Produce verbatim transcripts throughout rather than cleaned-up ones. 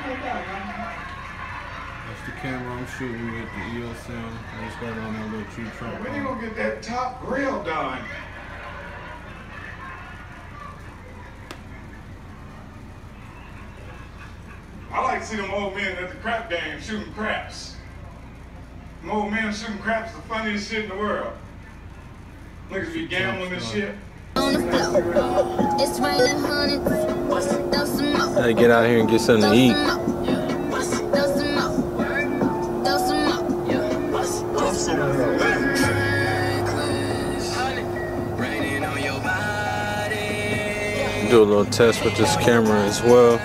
That's the camera I'm shooting with, the E O S M. I just got it on that little tree trunk. When you gonna get that top grill done? I like to see them old men at the crap game shooting craps. Them old men shooting craps is the funniest shit in the world. Niggas be gambling and shit. On the floor, it's raining hundreds. Throw some more. Gotta get out here and get something to eat. Throw some more. Throw some more. Throw some more. Do a little test with this camera as well.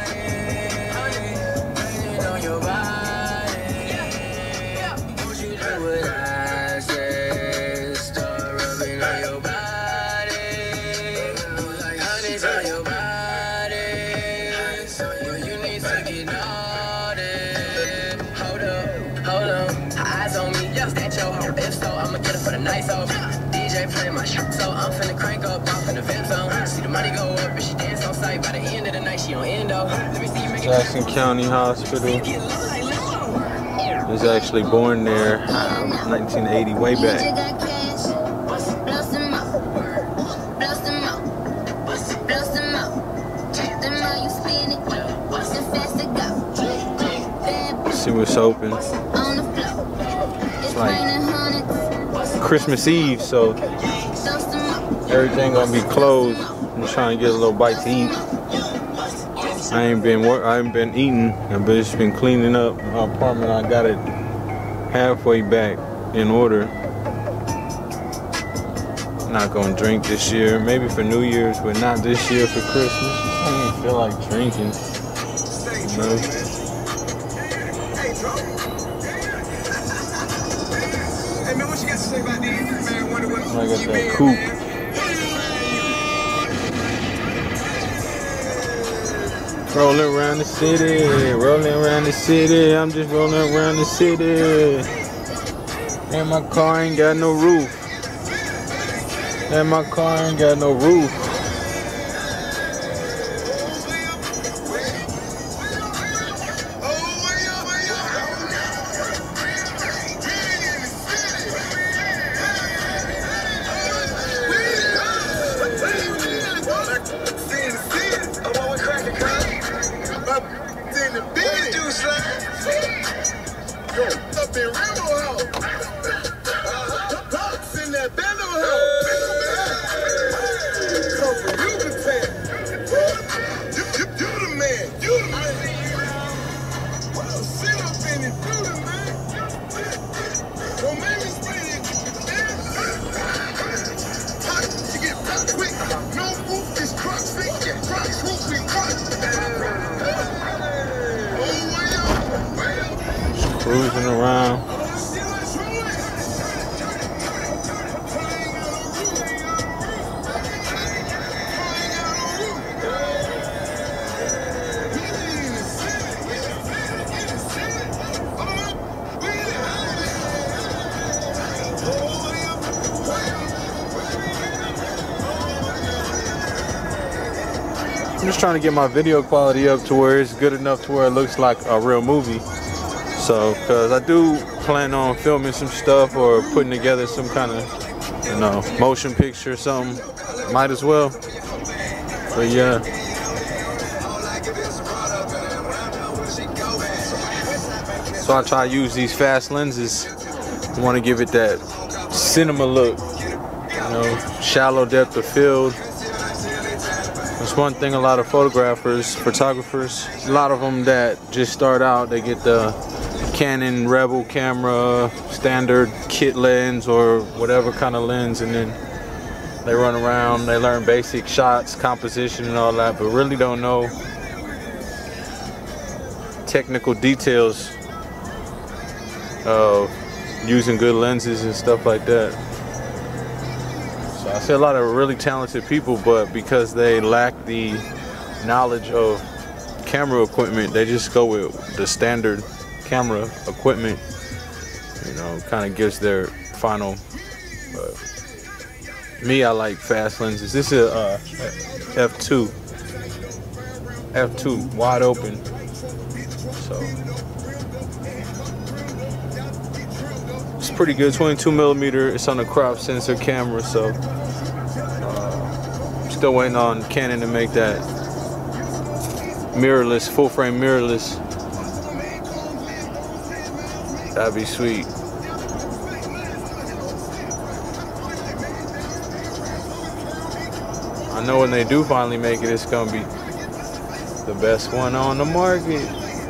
D J play my shit, so I'm finna crank up off in the vent zone. See the money go up and she dance on sight. By the end of the night, she on endo. Let me see you make it. Jackson County Hospital. Was actually born there um, nineteen eighty, way back. See what's open. It's like Christmas Eve, so everything gonna be closed. I'm trying to get a little bite to eat. I ain't been work. I ain't been eating. I've just been cleaning up my apartment. I got it halfway back in order. Not gonna drink this year. Maybe for New Year's, but not this year for Christmas. I don't even feel like drinking. You know? I got that coupe. Rolling around the city, rolling around the city. I'm just rolling around the city. And my car ain't got no roof. And my car ain't got no roof. Cruising around. I'm just trying to get my video quality up to where it's good enough to where it looks like a real movie. So, because I do plan on filming some stuff or putting together some kind of, you know, motion picture or something. Might as well. But yeah. So I try to use these fast lenses. I want to give it that cinema look. You know, shallow depth of field. That's one thing a lot of photographers, photographers, a lot of them that just start out, they get the Canon Rebel camera, standard kit lens or whatever kind of lens, and then they run around, they learn basic shots, composition and all that, but really don't know technical details of using good lenses and stuff like that. So I see a lot of really talented people, but because they lack the knowledge of camera equipment, they just go with the standard camera equipment. You know, kind of gives their final. Uh, me, I like fast lenses. This is a uh, F two, F two wide open. So it's pretty good. twenty-two millimeter. It's on a crop sensor camera. So uh, still waiting on Canon to make that mirrorless, full frame mirrorless. That'd be sweet. I know when they do finally make it, it's gonna be the best one on the market.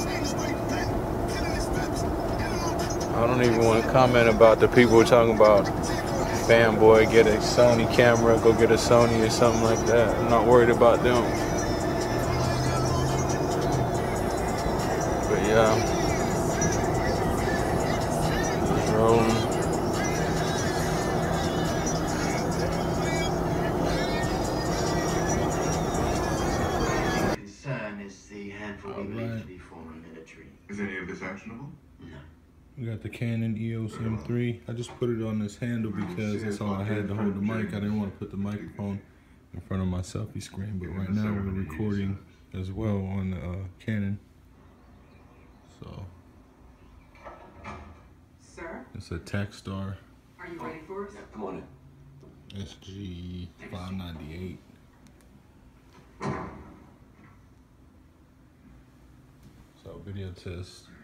I don't even want to comment about the people talking about fanboy, get a Sony camera, go get a Sony or something like that. I'm not worried about them. But yeah, just rolling. Is any of this actionable? No. We got the Canon E O S M three. I just put it on this handle because that's all I had to hold the mic. I didn't want to put the microphone in front of my selfie screen, but right now we're recording as well on the uh, Canon. So, sir, it's a Takstar. Are you ready for us? I'm on it. S G five ninety-eight. So video test.